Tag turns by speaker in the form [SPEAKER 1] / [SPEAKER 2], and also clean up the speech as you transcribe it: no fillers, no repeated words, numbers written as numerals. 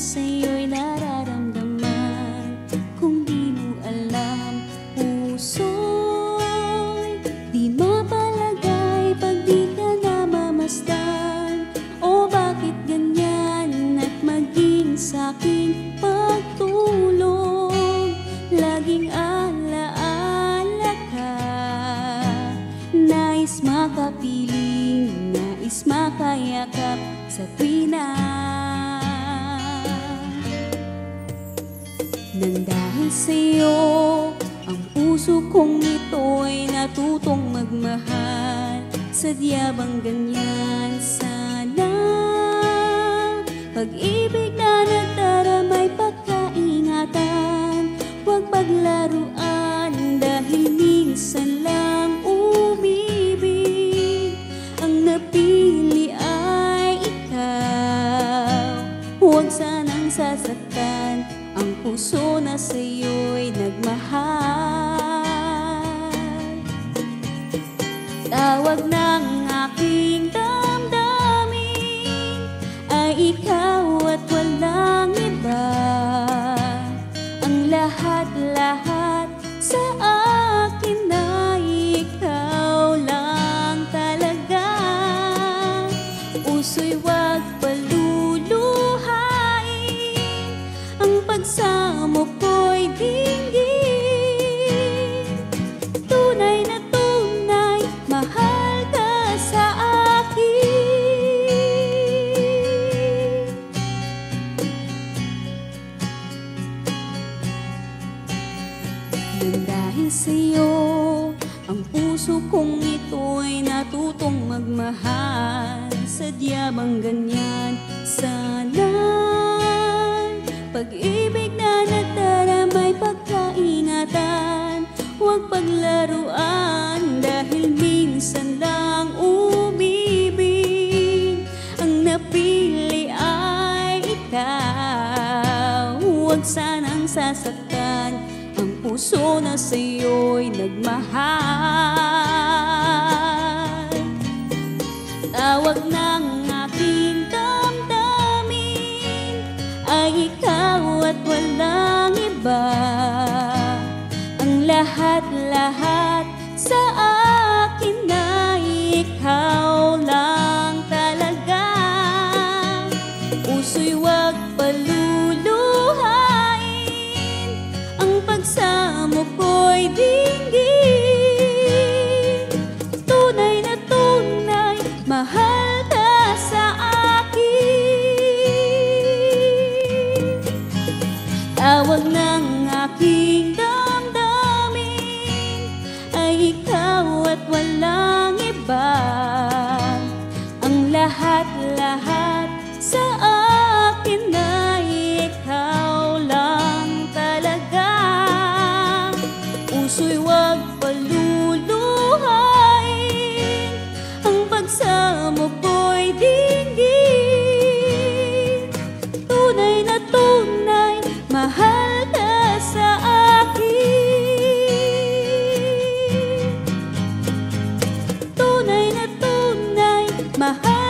[SPEAKER 1] sa'yo'y nararamdaman. Kung di mo alam, puso'y di mapalagay pag di ka namamasdan. O bakit ganyan at maging sa'king pagtulong? Laging alaala ka, nais makapiling, nais makayakap sa tuwina. Nang dahil sa'yo, ang puso kong ito'y natutong magmahal. Sadya bang ganyan sana? Pag-ibig na nagdaramay pagkaingatan, huwag paglaruan dahil minsan lang umibig. Ang napili ay ikaw, huwag sanang sasaktan ang puso na sa'yo'y nagmahal. Tawag ng aking damdamin ay ikaw at walang iba. Ang lahat-lahat sa akin ay ikaw lang talaga. Puso'y huwag paluluhain, ang pagsamo ko'y dinggin. Tunay na tunay, mahal ka sa akin. Nang dahil sa'yo, ang puso kong ito'y natutong magmahal. Sadya bang ganyan sana? Pag-ibig na nagdaramay pagkaingatan, huwag paglaruan dahil minsan lang umibig. Ang napili ay ikaw, huwag sanang sasaktan ang puso na sa'yo'y nagmahal. Tawag ng aking damdamin ay ikaw at walang iba. Ang lahat-lahat sa akin ay ikaw lang talaga. Puso'y huwag paluluhain, ang pagsamo ko'y dinggin. Tunay na tunay, mahal ka sa akin. Tawag ng aking damdamin ay ikaw at walang iba. Ang lahat-lahat sa akin ay ikaw lang talaga. Puso'y huwag paluluhain, ang pagsamo ko'y dinggin. Tunay na tunay, mahal ka sa akin. Tunay na tunay, mahal